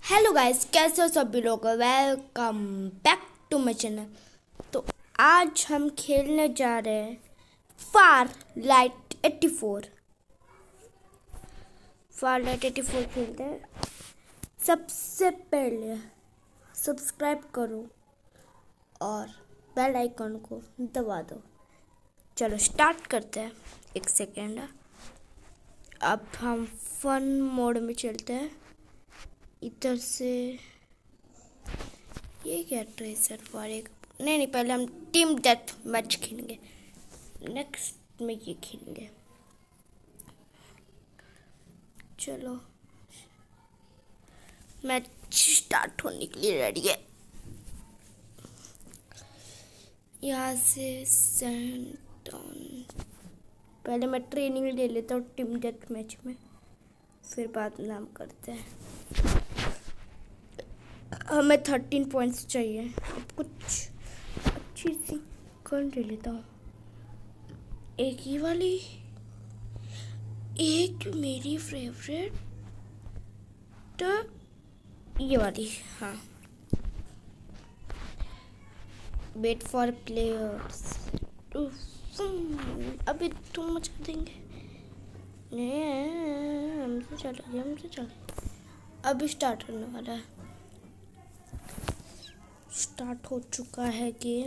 Hello guys, कैसे हो सभी लोग। Welcome back to my channel. तो आज हम खेलने जा रहे हैं फारलाइट 84। फारलाइट 84 खेलते हैं। सबसे पहले सब्सक्राइब करो और बेल आइकन को दबा दो। चलो स्टार्ट करते हैं। एक सेकेंड, अब हम फन मोड में चलते हैं। इधर से ये क्या ट्रेसर फॉर एक नहीं, पहले हम टीम डेथ मैच खेलेंगे। नेक्स्ट में ये खेलेंगे। चलो मैच स्टार्ट होने के लिए रेडी है। यहाँ से सेंड ऑन। पहले मैं ट्रेनिंग ले लेता हूँ टीम डेथ मैच में, फिर बाद में हम करते हैं। हमें 13 पॉइंट्स चाहिए। अब कुछ अच्छी सी गन ले लेता हूँ। एक ही वाली, एक मेरी फेवरेट, तो ये वाली। हाँ, वेट फॉर प्लेयर्स। अभी तुम मचा देंगे। हमसे चले। अभी स्टार्ट होने वाला है। स्टार्ट हो चुका है गेम।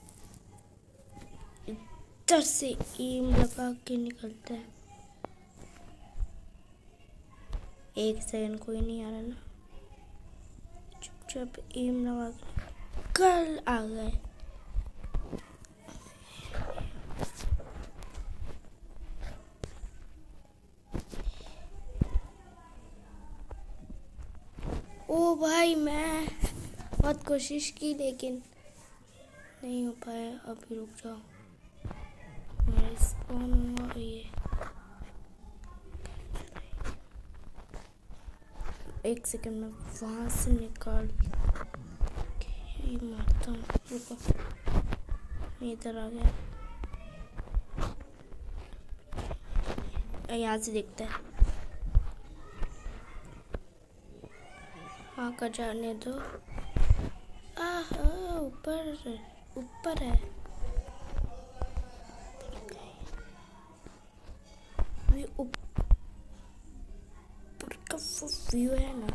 इधर से एम लगा के निकलता है। एक सेकंड, कोई नहीं आ रहा ना। चुपचाप एम लगा के कल आ गए। ओ भाई, मैं बहुत कोशिश की लेकिन नहीं हो पाया। अभी रुक जाओ, मेरा स्पॉन हुआ ये। एक सेकंड में वहां से निकाल के मारता हूँ। रुको, मैं इधर आ गया। यहाँ से देखते हैं। हाँ, का जाने दो। ऊपर है। ऊपर का व्यू है ना।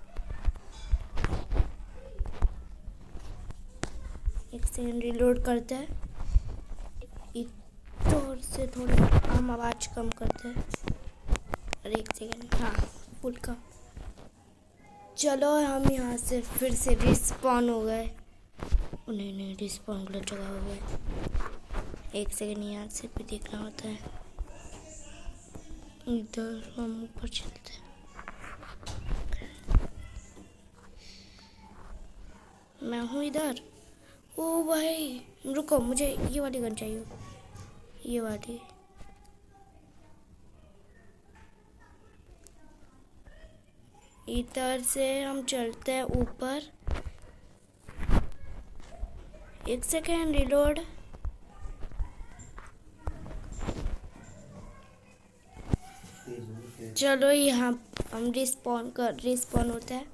एक सेकंड, रिलोड करते हैं। इधर से थोड़ी हम आवाज कम करते हैं। अरे एक सेकंड, हाँ फुल का। चलो हम यहाँ से फिर से रिस्पॉन हो गए। नहीं, रिस्पॉन गलत जगह हो गए। एक सेकंड, यहाँ से भी देखना होता है। इधर हम ऊपर चलते हैं। मैं हूँ इधर। ओ भाई रुको, मुझे ये वाली गन चाहिए। ये वाली। इधर से हम चलते हैं ऊपर। एक सेकेंड, रिलोड। चलो यहाँ हम रिस्पॉन होता है।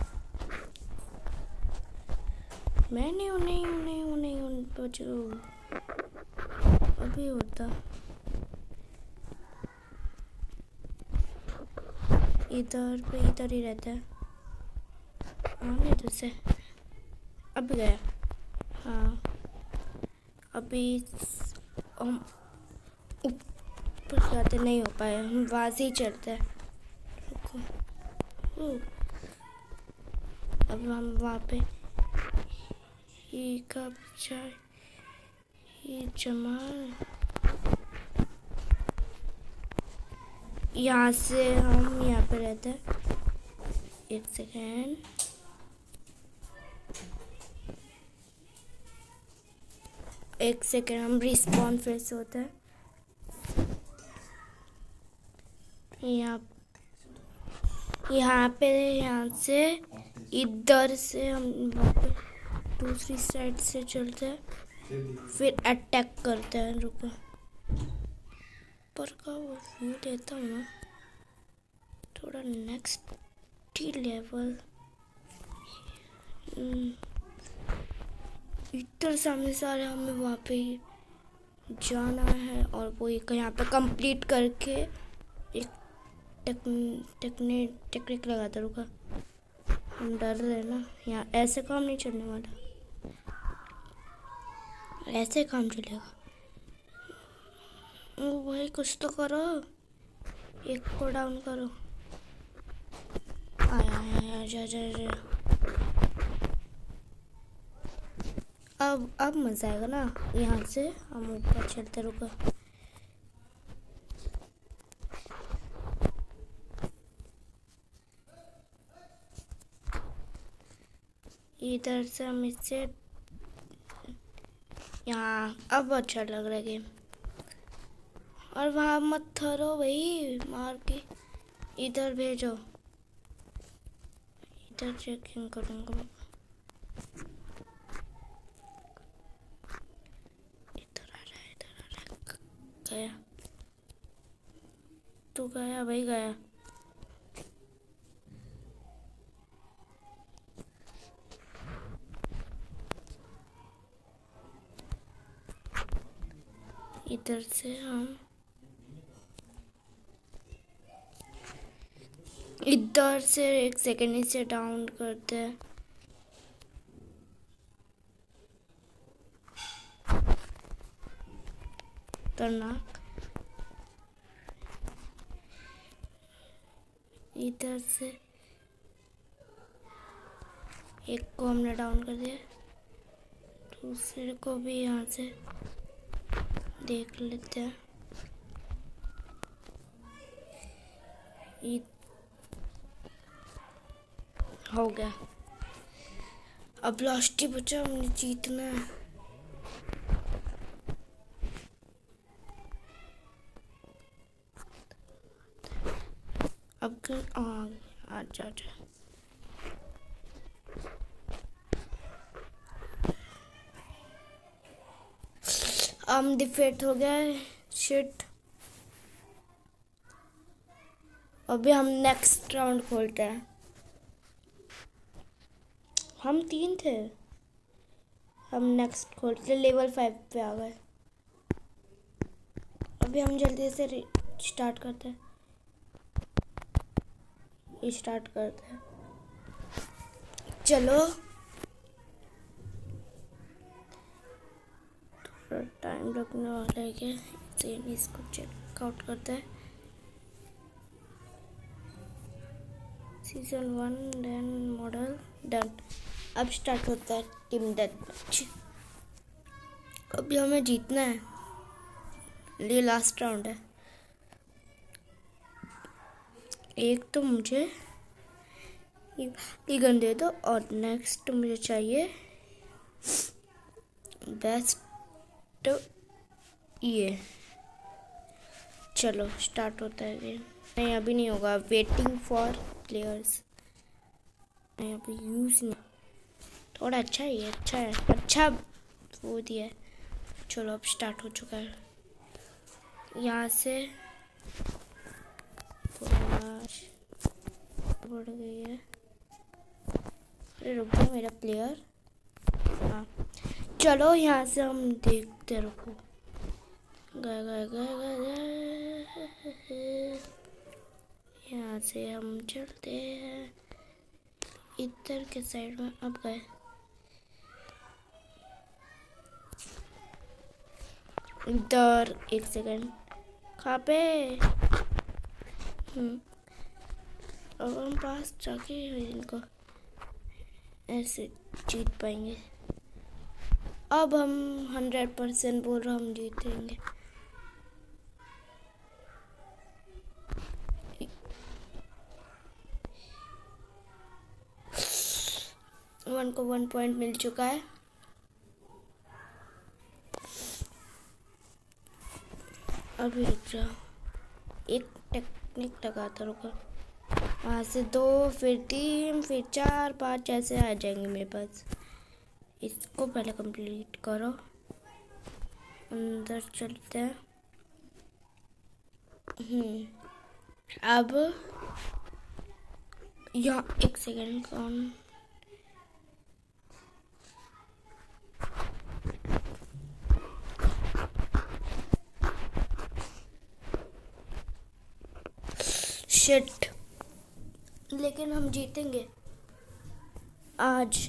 मैं नहीं हूँ बचो। अभी होता इधर ही रहता है। हाँ, इधर से अभी गया। हाँ, अभी हम ऊपर जाते नहीं हो पाए। हम वहाँ से ही चलते हैं। रुको, अब हम वहाँ पे ये कब जाए। ये जमा यहाँ से हम यहाँ पे रहते हैं। एक सेकेंड, हम रिस्पॉन फिर से होता है। यहाँ से इधर से हम वहाँ पे दूसरी साइड से चलते हैं, फिर अटैक करते हैं। रुको, पर का वो व्यू देता हूँ ना थोड़ा नेक्स्ट लेवल। इधर सामने से आ रहा है, हमें वहाँ पे ही जाना है और वो एक यहाँ पे कंप्लीट करके एक टेक्निक लगाता रुका। हम डर रहे ना, यहाँ ऐसे काम नहीं चलने वाला, ऐसे काम चलेगा। ओ भाई कुछ तो करो, एक को डाउन करो। आया जा जा जा। अब मजा आएगा ना, यहाँ से हम ऊपर चलते रुका। इधर से हम इससे यहाँ, अब अच्छा लग रहा है गेम। और वहाँ मत ठहरो भाई, मार के इधर भेजो, इधर चेकिंग करूँगा। इधर आ रहा, गया तू, गया भाई गया। इधर से हम इधर से एक सेकेंड इसे डाउन करते हैं। खतरनाक। इधर से एक को हमने डाउन कर दिया, दूसरे को भी यहाँ से देख लेते हैं। हो गया, अब लास्ट ही बचा, हमने जीतना है। अब आजा हम डिफीट हो गए, शिट। अभी हम नेक्स्ट राउंड खोलते हैं। हम 3 थे, हम नेक्स्ट खोलते, लेवल 5 पे आ गए। अभी हम जल्दी से स्टार्ट करते हैं, चलो थोड़ा टाइम लगने वाला है क्या, इसको चेकआउट करते हैं। Season 1 done, model done. अब स्टार्ट होता है टीम डेथ मैच। अभी हमें जीतना है, ये लास्ट राउंड है। एक तो मुझे ये गन दे दो और नेक्स्ट मुझे चाहिए बेस्ट ये। चलो स्टार्ट होता है गेम। नहीं अभी नहीं होगा, वेटिंग फॉर प्लेयर्स। नहीं अभी यूज नहीं, थोड़ा अच्छा ही है, अच्छा वो दिया है। चलो अब स्टार्ट हो चुका है। यहाँ से बढ़ गई है। अरे रुक गया मेरा प्लेयर। हाँ चलो यहाँ से हम देखते, रुको। यहाँ से हम चलते हैं इधर के साइड में। अब गए इधर, एक सेकंड, कहाँ पे? अब हम पास जाके इनको ऐसे जीत पाएंगे। अब हम 100% बोल रहा, हम जीतेंगे। वन को 1 पॉइंट मिल चुका है। अभी रुक जाओ, एक टेक्निक लगाता रुको। वहाँ से 2, फिर 3, फिर 4, 5 ऐसे आ जाएंगे मेरे पास। इसको पहले कंप्लीट करो, अंदर चलते हैं। अब यहाँ एक सेकेंड, कौन शिट, लेकिन हम जीतेंगे आज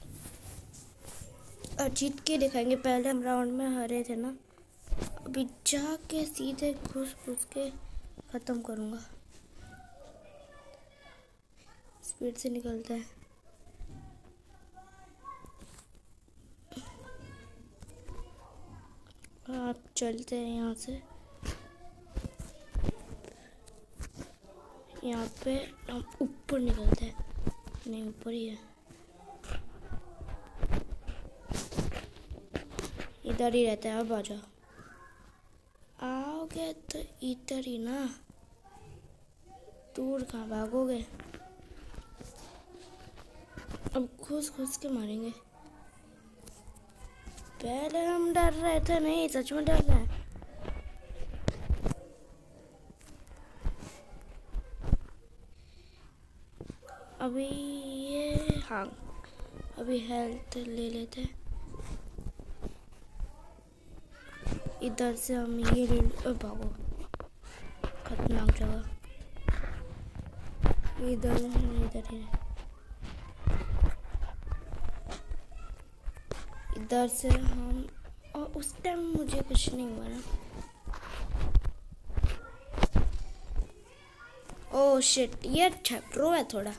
जीत के दिखाएंगे। पहले हम राउंड में हारे थे ना, अभी जाके सीधे घुस के ख़त्म करूँगा। स्पीड से निकलता है। आप चलते हैं यहाँ से, यहाँ पे हम ऊपर निकलते हैं। नहीं, ऊपर ही है, इधर ही रहता है। अब आ जाओ, आओगे तो इधर ही ना, दूर कहाँ भागोगे। अब घुस के मारेंगे। पहले हम डर रहे थे, नहीं सच में डर रहे हैं। अभी ये हाँ, अभी हेल्थ ले लेते हैं। इधर से हम ये ले भागो, खतरनाक जगह। इधर ही इधर से हम, और उस टाइम मुझे कुछ नहीं हुआ ना। ओह शिट, ये अच्छा प्रो है थोड़ा।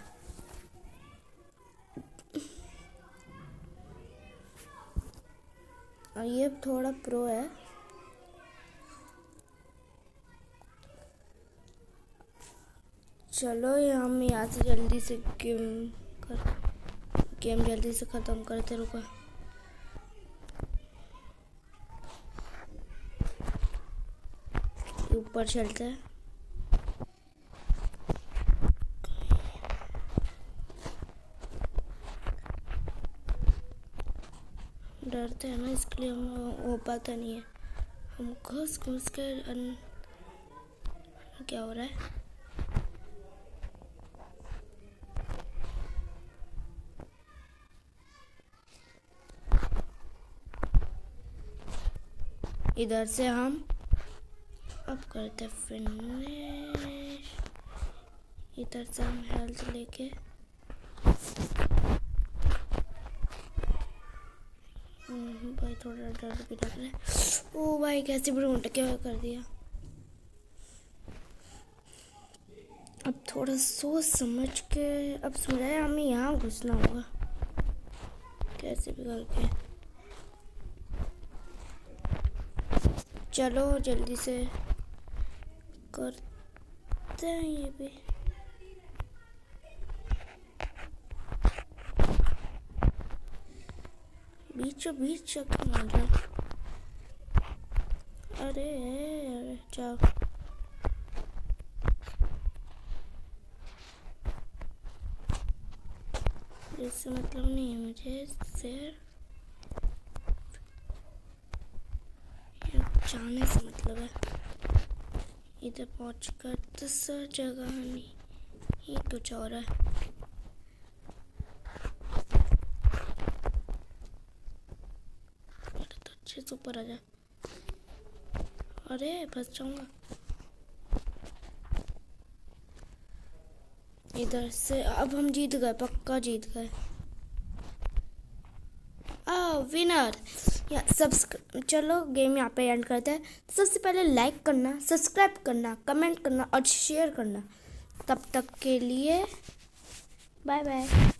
ये थोड़ा प्रो है। चलो हम यहाँ से जल्दी से गेम जल्दी से ख़त्म करते। रुको, ऊपर चलते हैं। डरते हैं ना, इसके लिए हम हो पाता नहीं है। हम घुस के क्या हो रहा है। इधर से हम अब करते फिनिश। इधर से हम हेल्थ लेके भाई थोड़ा डर भी लग रहा है। ओ भाई कैसे ब्रूट क्या कर दिया। अब थोड़ा सोच समझ के, अब समझाया हमें यहाँ घुसना होगा कैसे भी करके। चलो जल्दी से करते हैं ये भी। बीचों बीच चक्कर मार रहा। अरे जाओ, इससे मतलब नहीं है मुझे, सिर्फ जाने से मतलब है। इधर पहुंचकर दूसरा जगह नहीं, ये कुछ और है। तो अच्छे से ऊपर आ जा। अरे फंस जाऊंगा। इधर से अब हम जीत गए, पक्का जीत गए। विनर या चलो गेम यहाँ पे एंड करते हैं। सबसे पहले लाइक करना, सब्सक्राइब करना, कमेंट करना और शेयर करना। तब तक के लिए बाय बाय।